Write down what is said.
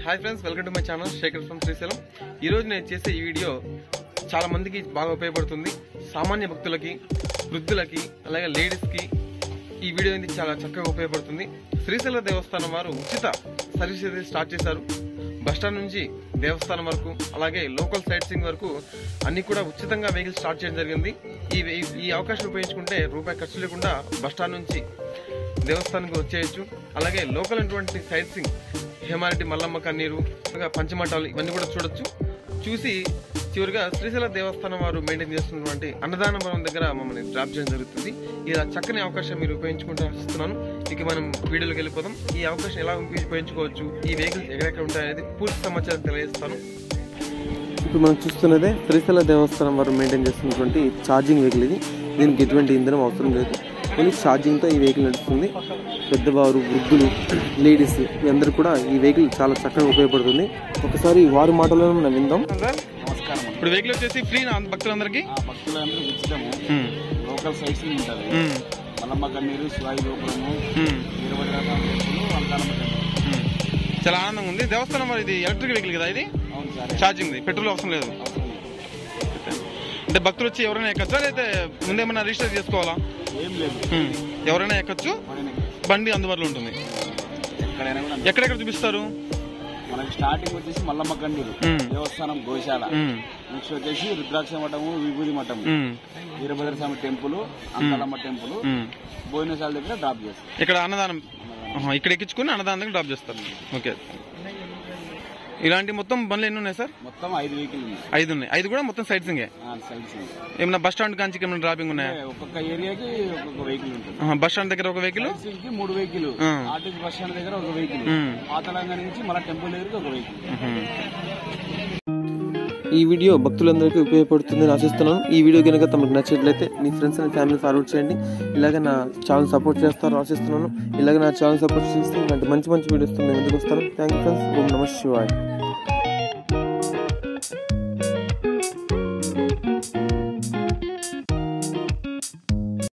Hi friends, welcome to my channel Shekhar from Srisailam. ఈరోజు నేను చేసే ఈ వీడియో చాలా మందికి బాగా ఉపయోగపడుతుంది. సామాన్య భక్తులకి, వృద్ధులకి, అలాగే లేడీస్కి ఈ వీడియో అనేది చాలా చక్కగా ఉపయోగపడుతుంది. శ్రీశైల దేవస్థానం వారు ఉచిత సర్వీస్ అనేది స్టార్ట్ చేశారు. బస్టాండ్ నుంచి దేవస్థానం వరకు, అలాగే లోకల్ సైట్ సీయింగ్ వరకు అన్ని కూడా ఉచితంగా వెహికల్ స్టార్ట్ చేయడం జరిగింది. ఈ అవకాశం ఉపయోగించుకుంటే రూపాయి ఖర్చు లేకుండా బస్టాండ్ నుంచి దేవస్థానానికి వచ్చేయచ్చు. అలాగే లోకల్ అయినటువంటి సైట్ సీయింగ్, హేమారెడ్డి మల్లమ్మ కన్నీరు, పంచమఠాలు ఇవన్నీ కూడా చూడొచ్చు. చూసి చివరిగా శ్రీశైల దేవస్థానం వారు మెయింటైన్ చేస్తున్నటువంటి అన్నదానవనం దగ్గర మమ్మల్ని డ్రాప్ చేయడం జరుగుతుంది. ఇలా చక్కని అవకాశం మీరు ఉపయోగించుకుంటూ ఆశిస్తున్నాను. ఇక మనం వీడియోలోకి వెళ్ళిపోదాం. ఈ అవకాశం ఎలా ఉపయోగించుకోవచ్చు, ఈ వెహికల్స్ ఎక్కడెక్కడ ఉంటాయనేది పూర్తి సమాచారం తెలియజేస్తాను. ఇప్పుడు మనం చూస్తున్నదే శ్రీశైల దేవస్థానం వారు మెయింటైన్ చేస్తున్నటువంటి ఛార్జింగ్ వెహికల్ ఇది. దీనికి ఎటువంటి ఇంధనం అవసరం లేదు, ఓన్లీ ఛార్జింగ్తో ఈ వెహికల్ నడుస్తుంది. పెద్దవారు, వృద్ధులు, లేడీస్ అందరూ కూడా ఈ వెహికల్ చాలా చక్కగా ఉపయోగపడుతుంది. ఒకసారి వారి మాటలో మనం విందాం. నమస్కారం. ఇప్పుడు వెహికల్ వచ్చేసి ఫ్రీ భక్తులందరికీ, భక్తులందరూ ఉచితము. లోకల్ సైట్స్ ఉంటుంది. మల్లమ్మ కన్నీరు, శివాయి గోపురము, చాలా ఆనందంగా ఉంది. దేవస్థానం వారు ఇది ఎలక్ట్రిక్ వెహికల్ కదా, ఇది ఛార్జింగ్, పెట్రోల్ అవసరం లేదు. అంటే భక్తులు వచ్చి ఎవరైనా ఎక్కచ్చా, లేదా ముందేమన్నా రిజిస్టర్ చేసుకోవాలా? ఏం లేదు, ఎవరైనా ఎక్కచ్చు. బండి అందుబాటులో ఉంటుంది. ఎక్కడెక్కడ చూపిస్తారు? మనకి స్టార్టింగ్ వచ్చేసి మల్లమ్మ కన్నీరు దేవస్థానం గోశాల, నెక్స్ట్ వచ్చేసి రుద్రాక్ష మఠము, విభూది మఠము, వీరభద్ర స్వామి టెంపుల్, అంకలమ్మ టెంపుల్, భోజనశాల దగ్గర డ్రాప్ చేస్తారు. ఇక్కడ అన్నదానం ఇక్కడ ఎక్కించుకుని అన్నదానం దగ్గర డ్రాప్ చేస్తారు. ఓకే. ఇలాంటి మొత్తం బండ్లు ఎన్ని ఉన్నాయి సార్? మొత్తం 5 వెహికల్ ఉన్నాయి. 5 ఉన్నాయి. 5 కూడా మొత్తం సైట్ సింగే. ఏమన్నా బస్ స్టాండ్ కాంచి ఏమైనా డ్రాపింగ్ ఉన్నాయా? ఒక్కొక్క ఏరియాకి ఒక్కొక్క వెహికల్ ఉంటుంది. బస్ స్టాండ్ దగ్గర ఒక vehicle, 3 vehicle, RTC bus stand దగ్గర ఒక వెహికల్, పాతలంగా నుంచి మన టెంపుల్ దగ్గర ఒక వెహికల్. ఈ వీడియో భక్తులందరికీ ఉపయోగపడుతుందని ఆశిస్తున్నాను. ఈ వీడియో కనుక తమకు నచ్చినట్లయితే మీ ఫ్రెండ్స్ అండ్ ఫ్యామిలీ ఫార్వర్డ్ చేయండి. ఇలాగ నా ఛానల్ సపోర్ట్ చేస్తారని ఆశిస్తున్నాను. ఇలాగ నా ఛానల్ సపోర్ట్ చేస్తే ఇలాంటి మంచి వీడియోస్ మేము ముందుకు వస్తాను. Thank you friends. ఓం నమః శివాయ.